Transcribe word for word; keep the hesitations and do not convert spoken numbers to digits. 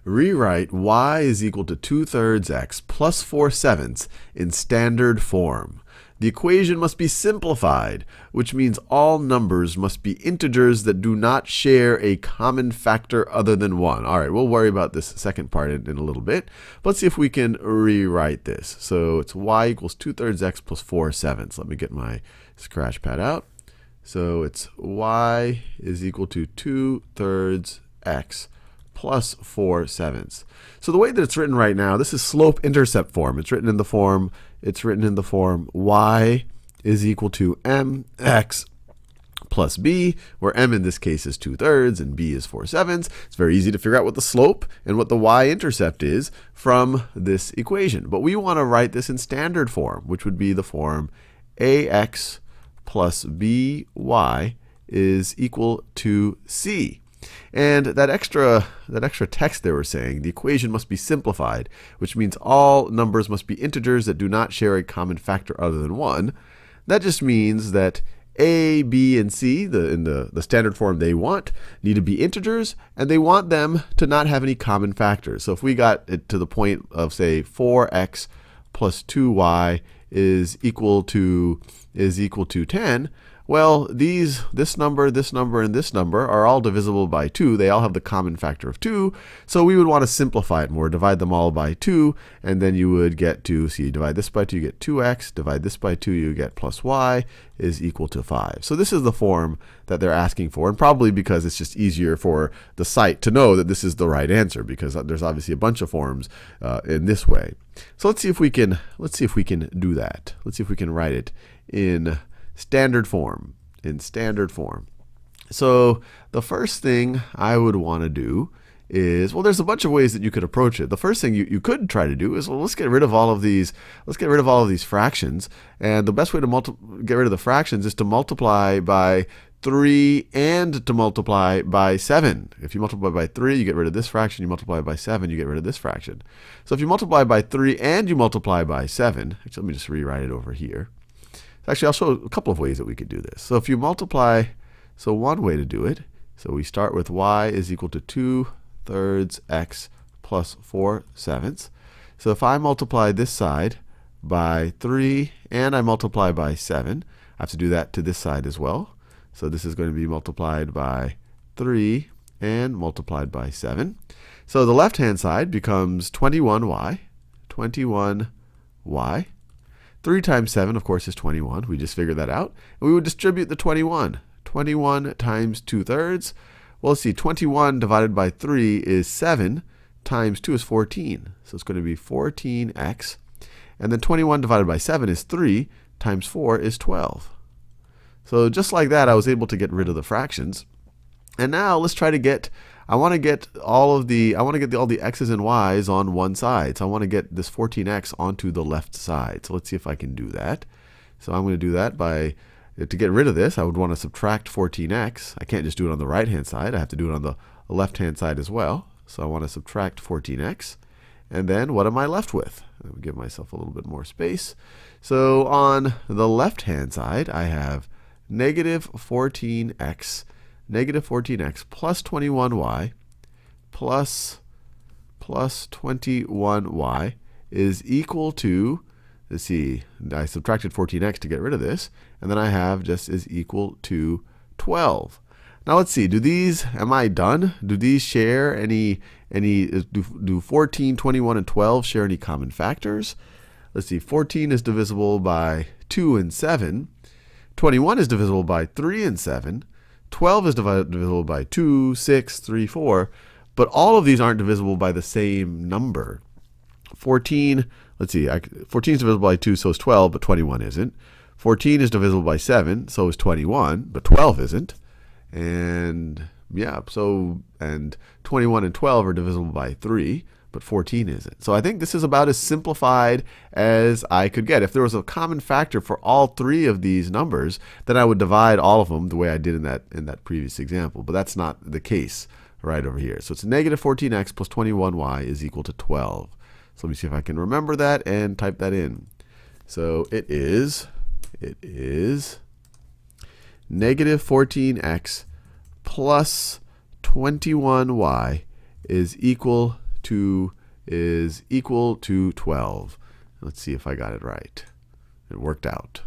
Rewrite y is equal to two thirds x plus four sevenths in standard form. The equation must be simplified, which means all numbers must be integers that do not share a common factor other than one. All right, we'll worry about this second part in, in a little bit. Let's see if we can rewrite this. So it's y equals two thirds x plus four sevenths. Let me get my scratch pad out. So it's y is equal to two thirds x plus four sevenths. So the way that it's written right now, this is slope-intercept form. It's written in the form, it's written in the form y is equal to mx plus b, where m in this case is two thirds and b is four sevenths. It's very easy to figure out what the slope and what the y-intercept is from this equation. But we want to write this in standard form, which would be the form ax plus by is equal to c. And that extra, that extra text they were saying, the equation must be simplified, which means all numbers must be integers that do not share a common factor other than one. That just means that a, b, and c, the, in the, the standard form they want, need to be integers, and they want them to not have any common factors. So if we got it to the point of, say, four x plus two y is equal to, is equal to ten, well, these, this number, this number, and this number are all divisible by two. They all have the common factor of two. So we would want to simplify it more, divide them all by two, and then you would get to, so you divide this by two, you get two x, divide this by two, you get plus y is equal to five. So this is the form that they're asking for, and probably because it's just easier for the site to know that this is the right answer, because there's obviously a bunch of forms uh, in this way. So let's see if we can, let's see if we can do that. Let's see if we can write it in standard form, in standard form. So the first thing I would want to do is, well, there's a bunch of ways that you could approach it. The first thing you, you could try to do is, well, let's get rid of all of these, let's get rid of all of these fractions. And the best way to multi get rid of the fractions is to multiply by three and to multiply by seven. If you multiply by three, you get rid of this fraction. You multiply by seven, you get rid of this fraction. So if you multiply by three and you multiply by seven, actually, let me just rewrite it over here. Actually, I'll show a couple of ways that we could do this. So if you multiply, so one way to do it, so we start with y is equal to two thirds x plus four sevenths. So if I multiply this side by three and I multiply by seven, I have to do that to this side as well. So this is going to be multiplied by three and multiplied by seven. So the left-hand side becomes twenty-one y, twenty-one y. three times seven, of course, is twenty-one. We just figured that out. And we would distribute the twenty-one. twenty-one times two thirds. Well, let's see, twenty-one divided by three is seven, times two is fourteen. So it's going to be fourteen x. And then twenty-one divided by seven is three, times four is twelve. So just like that, I was able to get rid of the fractions. And now let's try to get, I want to get all of the, I want to get the, all the x's and y's on one side. So I want to get this fourteen x onto the left side. So let's see if I can do that. So I'm going to do that by, to get rid of this, I would want to subtract fourteen x. I can't just do it on the right-hand side. I have to do it on the left-hand side as well. So I want to subtract fourteen x. And then what am I left with? I'll give myself a little bit more space. So on the left-hand side, I have negative fourteen x, negative fourteen x plus twenty-one y plus, plus twenty-one y is equal to, let's see, I subtracted fourteen x to get rid of this, and then I have just is equal to twelve. Now let's see, do these, am I done? Do these share any, any do, do fourteen, twenty-one, and twelve share any common factors? Let's see, fourteen is divisible by two and seven. twenty-one is divisible by three and seven. twelve is divisible by two, six, three, four. But all of these aren't divisible by the same number. fourteen, let's see, I, fourteen is divisible by two, so is twelve, but twenty-one isn't. fourteen is divisible by seven, so is twenty-one, but twelve isn't. And yeah, so, and twenty-one and twelve are divisible by three, but fourteen isn't. So I think this is about as simplified as I could get. If there was a common factor for all three of these numbers, then I would divide all of them the way I did in that, in that previous example. But that's not the case right over here. So it's negative fourteen x plus twenty-one y is equal to twelve. So let me see if I can remember that and type that in. So it is, it is negative fourteen x plus twenty-one y is equal two is equal to twelve. Let's see if I got it right. It worked out.